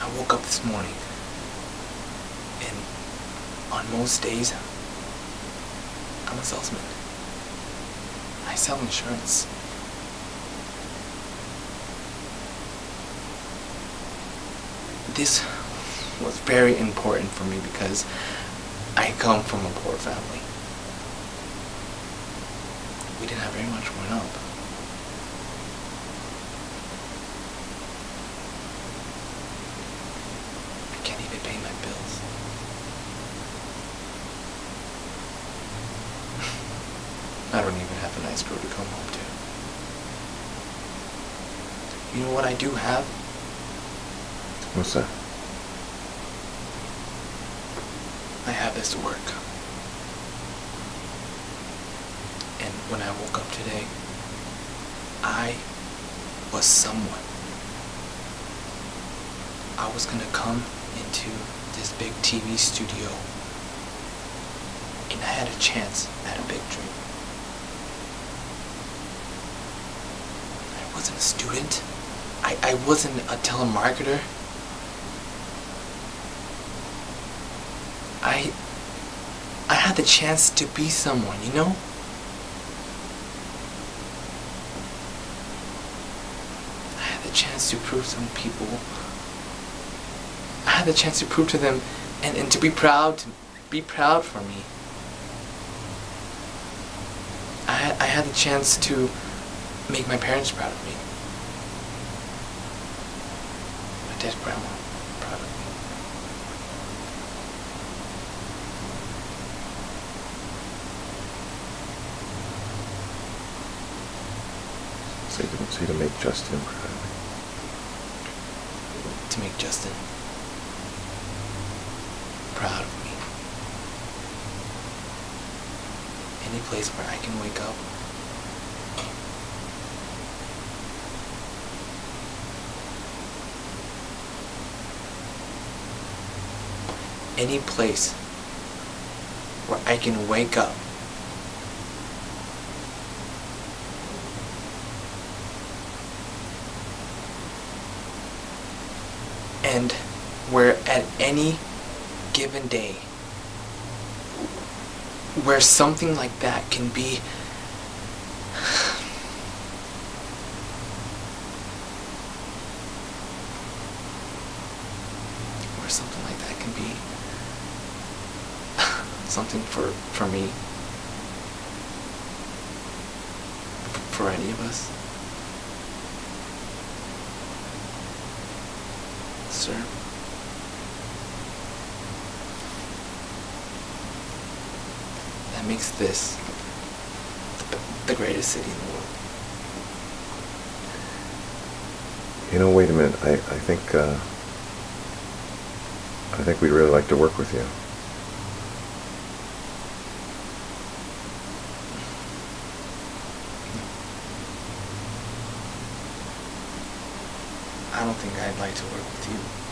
I woke up this morning, and on most days, I'm a salesman. I sell insurance. This was very important for me because I come from a poor family. We didn't have very much growing up. I can't even pay my bills. I don't even have a nice girl to come home to. You know what I do have? What's that? I have this work. And when I woke up today, I was someone. I was gonna come into this big TV studio, and I had a chance at a big dream. I wasn't a student. I wasn't a telemarketer. I had the chance to be someone, you know? I had the chance to prove to some people. I had the chance to prove to them and to be proud for me. I had the chance to make my parents proud of me. My dead grandma proud of me. So you to make Justin proud of me. To make Justin proud of me. Any place where I can wake up any place where I can wake up and where at any given day where something like that can be where something like that can be something for me, for any of us. Sir, that makes this the greatest city in the world. You know, wait a minute. I think we'd really like to work with you. I don't think I'd like to work with you.